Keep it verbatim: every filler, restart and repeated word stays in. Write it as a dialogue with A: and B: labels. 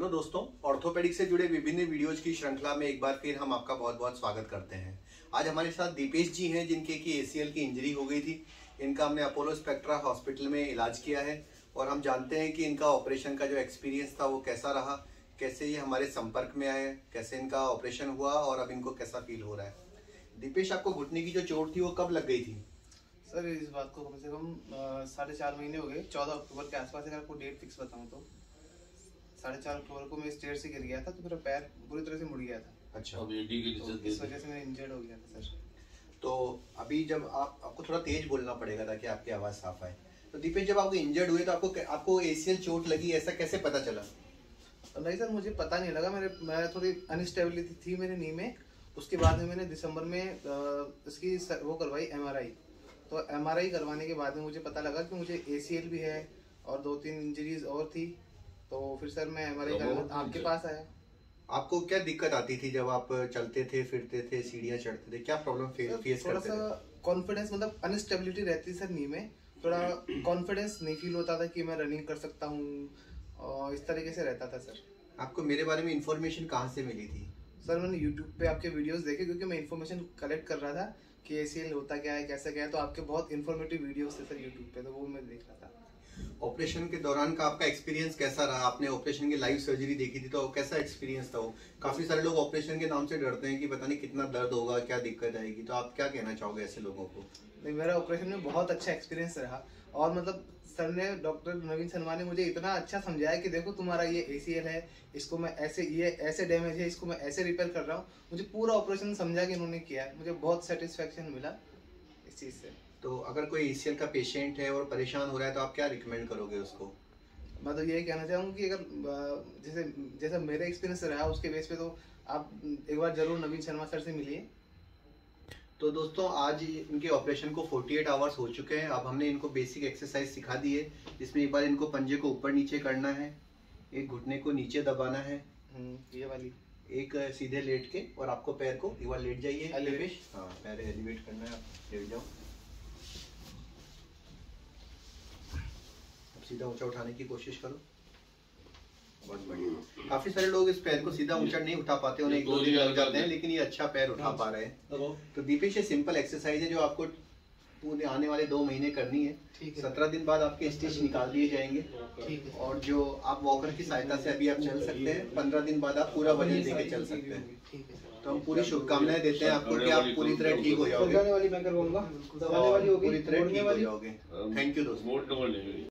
A: दोस्तों, ऑर्थोपेडिक से जुड़े विभिन्न वीडियोज की श्रृंखला में एक बार फिर हम आपका बहुत बहुत स्वागत करते हैं। आज हमारे साथ दीपेश जी हैं, जिनके की एसीएल की इंजरी हो गई थी। इनका हमने अपोलो स्पेक्ट्रा हॉस्पिटल में इलाज किया है और हम जानते हैं कि इनका ऑपरेशन का जो एक्सपीरियंस था वो कैसा रहा, कैसे ये हमारे संपर्क में आए, कैसे इनका ऑपरेशन हुआ और अब इनको कैसा फील हो रहा है। दीपेश, आपको घुटने की जो चोट थी वो कब लग गई थी?
B: सर इस बात को कम से कम साढ़े चार महीने हो गए। चौदह अक्टूबर के आसपास अगर आपको डेट फिक्स बताऊं तो साढ़े चार अक्टूबर को मैं स्टेयर से गिर गया था, तो मेरा पैर पूरी तरह से मुड़ गया था।
A: अच्छा,
B: तो इस वजह से मैं इंजर्ड हो गया था सर।
A: तो अभी जब आप आपको थोड़ा तेज बोलना पड़ेगा ताकि आपकी आवाज़ साफ आए। तो दीपेश, जब आपको इंजर्ड हुए तो आपको आपको एसीएल चोट लगी, ऐसा कैसे पता चला?
B: नहीं सर, मुझे पता नहीं लगा। मेरे मैं थोड़ी अनस्टेबिलिटी थी मेरे नी में। उसके बाद में मैंने दिसंबर में इसकी वो करवाई एमआरआई। तो एमआरआई करवाने के बाद में मुझे पता लगा कि मुझे एसीएल भी है और दो तीन इंजरीज और थी। तो फिर सर मैं एमआरआई करने आपके पास आया।
A: आपको क्या दिक्कत आती थी जब आप चलते थे, फिरते थे, सीढ़ियाँ चढ़ते थे? क्या प्रॉब्लम फेस करते थे?
B: थोड़ा सा कॉन्फिडेंस, मतलब अनस्टेबिलिटी रहती सर नी में। थोड़ा कॉन्फिडेंस नहीं फील होता था कि मैं रनिंग कर सकता हूँ, और इस तरीके से रहता था सर।
A: आपको मेरे बारे में इन्फॉर्मेशन कहाँ से मिली थी?
B: सर मैंने यूट्यूब पे आपके वीडियोस देखे, क्योंकि मैं इन्फॉर्मेशन कलेक्ट कर रहा था कि एसीएल होता क्या है, कैसे क्या है। तो आपके बहुत इन्फॉर्मेटिव वीडियोस थे सर यूट्यूब पे, तो वो मैं देख रहा था।
A: ऑपरेशन के दौरान का आपका एक्सपीरियंस कैसा रहा? आपने ऑपरेशन की लाइव सर्जरी देखी थी, तो कैसा एक्सपीरियंस था वो? काफी सारे लोग ऑपरेशन के नाम से डरते हैं कि पता नहीं कितना दर्द होगा, क्या दिक्कत आएगी। तो आप क्या कहना चाहोगे ऐसे लोगों को?
B: नहीं, मेरा ऑपरेशन में बहुत अच्छा एक्सपीरियंस रहा। और मतलब सर ने, डॉक्टर नवीन शर्मा ने मुझे इतना अच्छा समझाया कि देखो तुम्हारा ये एसीएल है, इसको मैं ऐसे, ये ऐसे डैमेज है, इसको मैं ऐसे रिपेयर कर रहा हूँ। मुझे पूरा ऑपरेशन समझा कि इन्होंने किया है। मुझे बहुत सेटिस्फेक्शन मिला इस चीज़ से।
A: तो अगर कोई एसीएल का पेशेंट है और परेशान हो रहा है तो आप क्या रिकमेंड करोगे उसको?
B: मैं तो यही कहना चाहूँगा कि अगर जैसे जैसा मेरा एक्सपीरियंस रहा उसके बेस पे, तो आप एक बार जरूर नवीन शर्मा सर से मिलिए।
A: तो दोस्तों, आज इनके ऑपरेशन को अड़तालीस आवर्स हो चुके हैं। अब हमने इनको बेसिक एक्सरसाइज सिखा दी है, जिसमें एक बार इनको पंजे को ऊपर नीचे करना है, एक घुटने को नीचे दबाना है,
B: ये वाली, एक
A: सीधे लेट के, और आपको पैर को एक बार लेट जाइए। एलिवेट, हाँ, पैर एलिवेट करना है, आप लेट जाओ। अब सीधा ऊंचा उठाने की कोशिश करो। बहुत बढ़िया। काफी सारे लोग इस पैर को सीधा ऊंचा नहीं उठा पाते, उन्हें एक दो दिन लग जाते हैं, लेकिन ये अच्छा पैर उठा पा रहे हैं। तो दीपेश, ये सिंपल एक्सरसाइज है जो आपको पूरे आने वाले दो महीने करनी है। सत्रह दिन बाद आपके स्टिच निकाल दिए जाएंगे, और जो आप वॉकर की सहायता से अभी आप चल सकते हैं, पंद्रह दिन बाद आप पूरा वजन लेके चल सकते हैं। तो हम पूरी शुभकामनाएं देते हैं आपको कि आप पूरी तरह ठीक हो जाओगे,
B: वाली मैं करवाऊंगा, दबाने वाली होगी,
A: पूरी तरह ठीक हो जाओगे। थैंक यू दोस्तों।